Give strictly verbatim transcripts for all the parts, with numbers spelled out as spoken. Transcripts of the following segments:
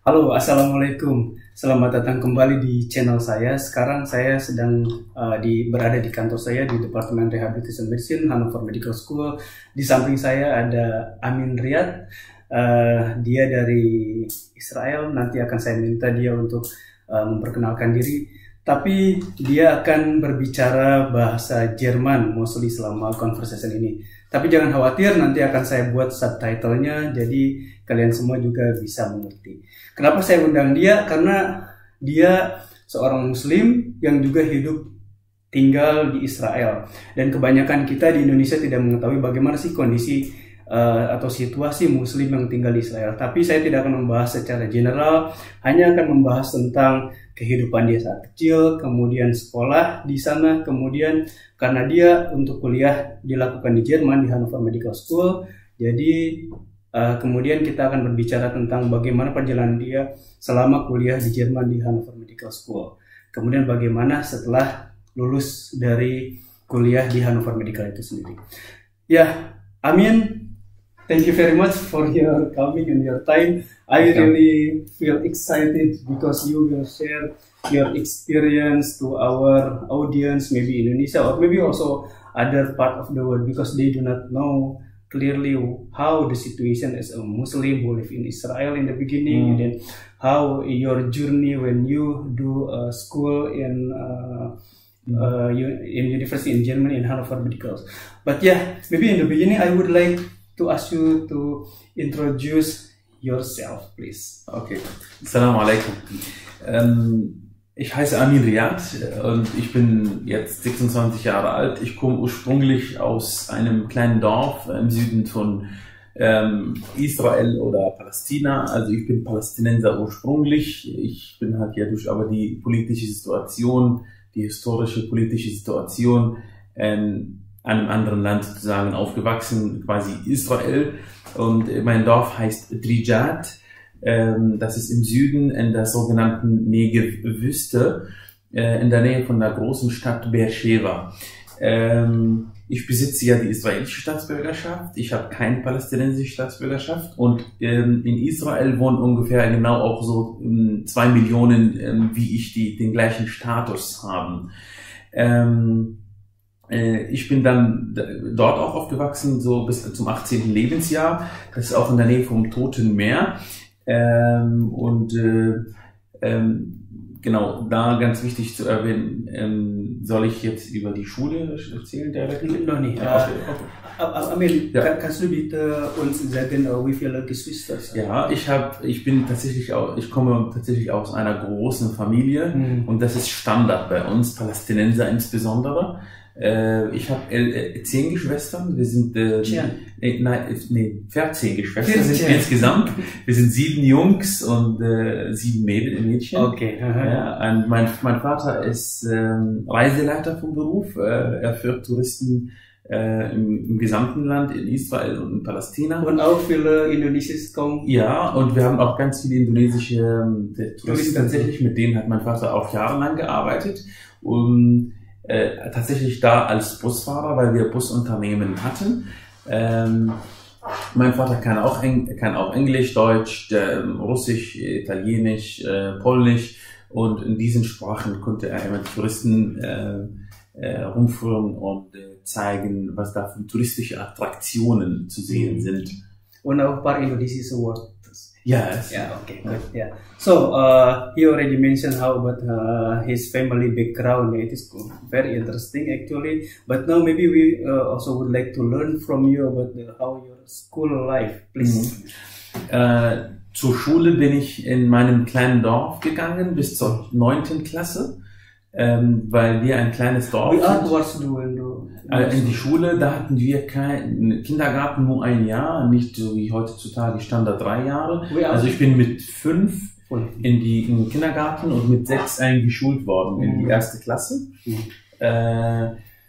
Halo, Assalamualaikum. Selamat datang kembali di channel saya. Sekarang saya sedang uh, di, berada di kantor saya di Departemen Rehabilitation Medicine, Hannover Medical School. Di samping saya ada Amin Riyad. Uh, dia dari Israel. Nanti akan saya minta dia untuk uh, memperkenalkan diri. Tapi dia akan berbicara bahasa Jerman mostly selama conversation ini. Tapi jangan khawatir, nanti akan saya buat subtitlenya, jadi kalian semua juga bisa mengerti. Kenapa saya undang dia? Karena dia seorang Muslim yang juga hidup tinggal di Israel. Dan kebanyakan kita di Indonesia tidak mengetahui bagaimana sih kondisi uh, atau situasi Muslim yang tinggal di Israel. Tapi saya tidak akan membahas secara general, hanya akan membahas tentang kehidupan dia saat kecil, kemudian sekolah di sana, kemudian karena dia untuk kuliah dilakukan di Jerman di Hannover Medical School, jadi uh, kemudian kita akan berbicara tentang bagaimana perjalanan dia selama kuliah di Jerman di Hannover Medical School, kemudian bagaimana setelah lulus dari kuliah di Hannover Medical itu sendiri. Ya, Amin, thank you very much for your coming and your time. I really feel excited because you will share your experience to our audience, maybe Indonesia or maybe also other part of the world, because they do not know clearly how the situation as a Muslim who live in Israel in the beginning, mm. and then how your journey when you do uh, school in uh, mm. uh, in university in Germany in Hannover Medical. But yeah, maybe in the beginning I would like to ask you to introduce yourself, please. Okay. Assalamu alaikum. Ähm, ich heiße Amin Riyad und ich bin jetzt sechsundzwanzig Jahre alt. Ich komme ursprünglich aus einem kleinen Dorf im Süden von ähm, Israel oder Palästina. Also ich bin Palästinenser ursprünglich. Ich bin halt ja durch aber die politische Situation, die historische politische Situation ähm, einem anderen Land sozusagen aufgewachsen, quasi Israel. Und mein Dorf heißt Drijat. Das ist im Süden in der sogenannten Negev-Wüste, in der Nähe von der großen Stadt Beersheba. Ich besitze ja die israelische Staatsbürgerschaft. Ich habe keine palästinensische Staatsbürgerschaft. Und in Israel wohnen ungefähr genau auch so zwei Millionen, wie ich, die den gleichen Status haben. Ich bin dann dort auch aufgewachsen, so bis zum achtzehnten Lebensjahr. Das ist auch in der Nähe vom Toten Meer. Ähm, und äh, ähm, genau, da ganz wichtig zu erwähnen, ähm, soll ich jetzt über die Schule erzählen? Noch nicht. Ja, okay. Amin, ja. Kannst du bitte uns sagen, wie viele Geschwister? Ja, ich habe, ich bin tatsächlich auch, ich komme tatsächlich aus einer großen Familie, mhm. und das ist Standard bei uns, Palästinenser insbesondere. Ich habe äh, zehn Geschwister, wir sind äh, äh, nein, nee, vierzehn Geschwister sind wir insgesamt. Wir sind sieben Jungs und äh, sieben Mädchen. Okay. Ja, und mein, mein Vater ist ähm, Reiseleiter vom Beruf. Äh, er führt Touristen äh, im, im gesamten Land, in Israel und in Palästina. Und auch viele Indonesische kommen. Ja, und wir haben auch ganz viele indonesische äh, Touristen tatsächlich, mit denen hat mein Vater auch jahrelang gearbeitet. Und Äh, tatsächlich da als Busfahrer, weil wir Busunternehmen hatten. Ähm, mein Vater kann auch, Eng kann auch Englisch, Deutsch, äh, Russisch, Italienisch, äh, Polnisch, und in diesen Sprachen konnte er immer Touristen äh, äh, rumführen und äh, zeigen, was da für touristische Attraktionen zu sehen sind. Und auch ein paar indonesische Worte. Yes. Yeah. Okay. Good. Yeah. So uh, he already mentioned how about uh, his family background. It is very interesting actually. But now maybe we uh, also would like to learn from you about the, how your school life, please. Mhm. Äh, zur Schule bin ich in meinem kleinen Dorf gegangen bis zur neunten Klasse. Ähm, weil wir ein kleines Dorf Wie alt warst du, wenn du äh, in die Schule, da hatten wir keinen Kindergarten, nur ein Jahr, nicht so wie heutzutage Standard drei Jahre. Also ich bin mit fünf in, die, in den Kindergarten und mit sechs eingeschult worden in die erste Klasse. Mhm. Äh,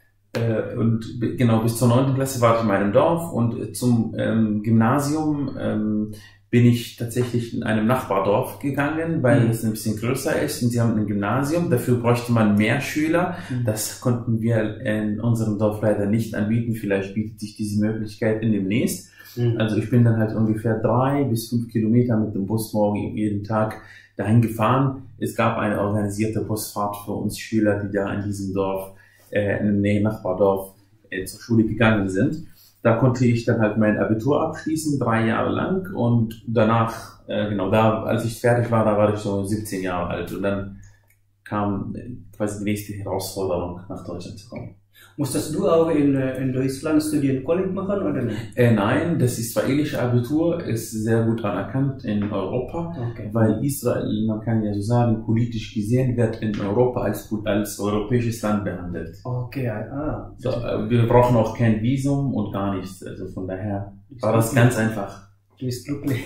äh, und genau, bis zur neunten Klasse war ich in meinem Dorf, und zum ähm, Gymnasium ähm, bin ich tatsächlich in einem Nachbardorf gegangen, weil mhm. es ein bisschen größer ist, und sie haben ein Gymnasium. Dafür bräuchte man mehr Schüler. Mhm. Das konnten wir in unserem Dorf leider nicht anbieten. Vielleicht bietet sich diese Möglichkeit in demnächst. Mhm. Also ich bin dann halt ungefähr drei bis fünf Kilometer mit dem Bus morgen jeden Tag dahin gefahren. Es gab eine organisierte Busfahrt für uns Schüler, die da in diesem Dorf, äh, in dem Nachbardorf, äh, zur Schule gegangen sind. Da konnte ich dann halt mein Abitur abschließen, drei Jahre lang, und danach, äh, genau da, als ich fertig war, da war ich so siebzehn Jahre alt, und dann kam quasi die nächste Herausforderung, nach Deutschland zu kommen. Musstest du auch in, in Deutschland Studienkolleg machen oder nicht? Äh, nein, das israelische Abitur ist sehr gut anerkannt in Europa, okay. Weil Israel, man kann ja so sagen, politisch gesehen wird in Europa als, als europäisches Land behandelt. Okay, ah. So, wir brauchen auch kein Visum und gar nichts, also von daher war das ganz einfach. Du bist glücklich.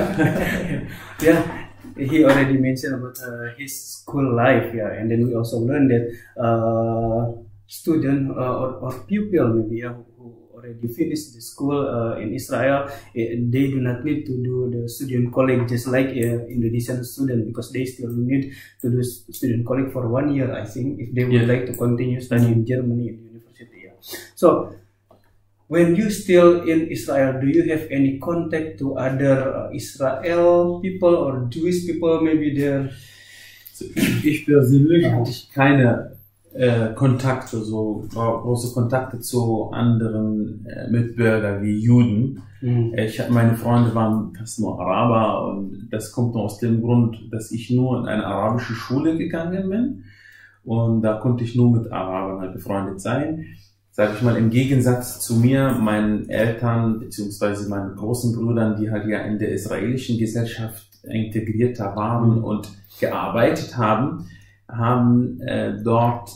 Ja. He already mentioned about uh, his school life, yeah, and then we also learned that uh, student uh, or, or pupil maybe yeah, who already finished the school uh, in Israel, they do not need to do the student colleague just like uh, Indonesian student, because they still need to do student colleague for one year, I think, if they would yeah. like to continue studying in Germany in university. Yeah. So when you still in Israel, do you have any contact to other uh, Israel people or Jewish people maybe there? So, ich persönlich oh. hatte ich keine äh, Kontakte, so große Kontakte zu anderen äh, Mitbürgern wie Juden. Mhm. Ich, meine Freunde waren fast nur Araber, und das kommt nur aus dem Grund, dass ich nur in eine arabische Schule gegangen bin, und da konnte ich nur mit Arabern halt befreundet sein. Sag ich mal, im Gegensatz zu mir, meinen Eltern beziehungsweise meinen großen Brüdern, die halt ja in der israelischen Gesellschaft integrierter waren mhm. und gearbeitet haben, haben äh, dort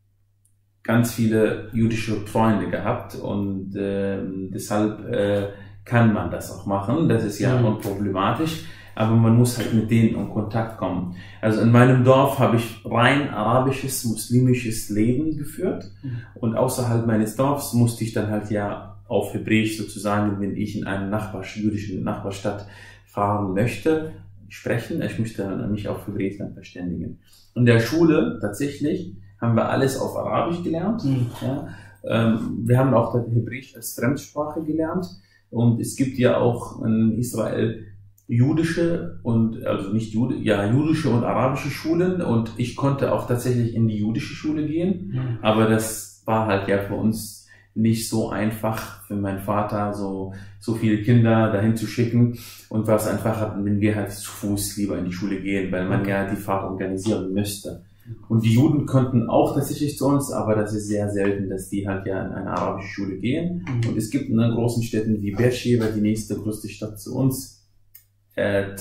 ganz viele jüdische Freunde gehabt, und äh, deshalb äh, kann man das auch machen. Das ist ja mhm. unproblematisch. Aber man muss halt mit denen in Kontakt kommen. Also in meinem Dorf habe ich rein arabisches, muslimisches Leben geführt. Mhm. Und außerhalb meines Dorfs musste ich dann halt ja auf Hebräisch sozusagen, wenn ich in eine Nachbar jüdische Nachbarstadt fahren möchte, sprechen. Ich möchte mich auf Hebräisch dann verständigen. In der Schule tatsächlich haben wir alles auf Arabisch gelernt. Mhm. Ja. Ähm, wir haben auch Hebräisch als Fremdsprache gelernt. Und es gibt ja auch in Israel jüdische und, also nicht Jude, ja, jüdische und arabische Schulen, und ich konnte auch tatsächlich in die jüdische Schule gehen, mhm. aber das war halt ja für uns nicht so einfach, für meinen Vater so, so viele Kinder dahin zu schicken, und war es einfacher, wenn wir halt zu Fuß lieber in die Schule gehen, weil man ja die Fahrt organisieren müsste. Und die Juden konnten auch tatsächlich zu uns, aber das ist sehr selten, dass die halt ja in eine arabische Schule gehen. Mhm. Und es gibt in den großen Städten wie Beersheba, die nächste größte Stadt zu uns, Äh,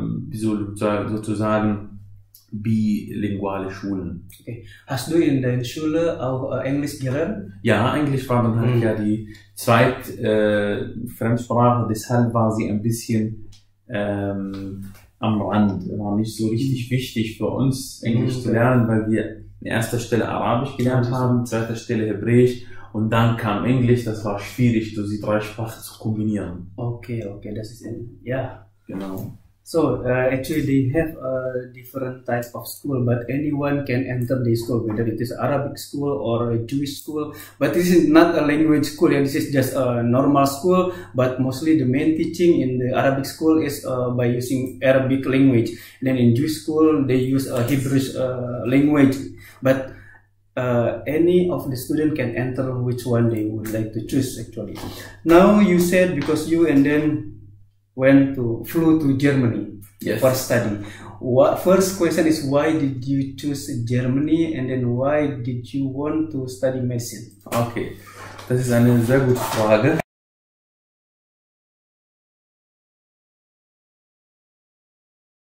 sozusagen bilinguale Schulen. Okay. Hast du in deiner Schule auch äh, Englisch gelernt? Ja, Englisch war dann halt mhm. ja die zweite äh, Fremdsprache, deshalb war sie ein bisschen ähm, am Rand. War nicht so richtig wichtig für uns, Englisch mhm. zu lernen, weil wir an erster Stelle Arabisch gelernt haben, an zweiter Stelle Hebräisch, und dann kam Englisch. Das war schwierig, diese drei Sprachen zu kombinieren. Okay, okay, das ist in, ja. Genau. So uh, actually they have a different type of school, but anyone can enter the school, whether it is Arabic school or a Jewish school. But this is not a language school, yeah, this is just a normal school, but mostly the main teaching in the Arabic school is uh, by using Arabic language. And then in Jewish school they use a Hebrew uh, language, but uh, any of the student can enter which one they would like to choose actually. Now you said because you and then went to flew to Germany yes. for study. What first question is, why did you choose Germany, and then why did you want to study medicine? Okay, das ist eine sehr gute Frage.